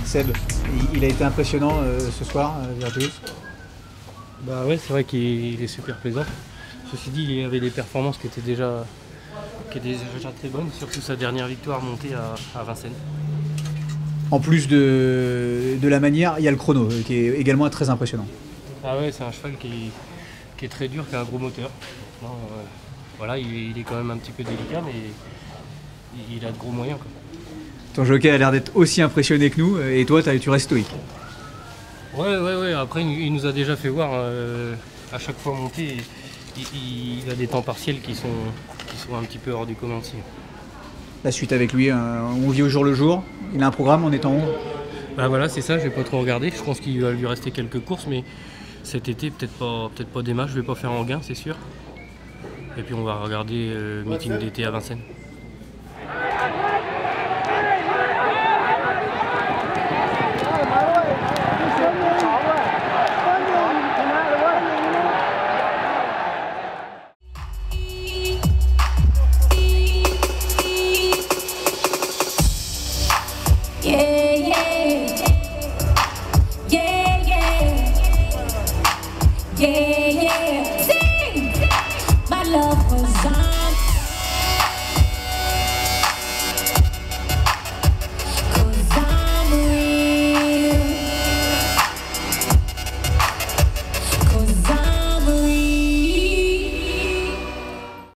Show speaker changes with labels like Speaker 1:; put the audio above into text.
Speaker 1: Seb, il a été impressionnant ce soir, Virtus.
Speaker 2: Bah ouais, c'est vrai qu'il est super plaisant. Ceci dit, il avait des performances qui étaient déjà très bonnes, surtout sa dernière victoire montée à Vincennes.
Speaker 1: En plus de la manière, il y a le chrono qui est également très impressionnant.
Speaker 2: Ah ouais, c'est un cheval qui est très dur, qui a un gros moteur. Non, voilà, il est quand même un petit peu délicat, mais il a de gros moyens, quoi.
Speaker 1: Ton jockey a l'air d'être aussi impressionné que nous, et toi, tu restes stoïque.
Speaker 2: Ouais. Après, il nous a déjà fait voir à chaque fois monter. Il a des temps partiels qui sont un petit peu hors du commun aussi.
Speaker 1: La suite avec lui, on vit au jour le jour. Il a un programme en étant où?
Speaker 2: Bah voilà, c'est ça, je vais pas trop regarder. Je pense qu'il va lui rester quelques courses, mais cet été, peut-être pas des matchs, je vais pas faire en gain, c'est sûr. Et puis on va regarder meeting d'été à Vincennes.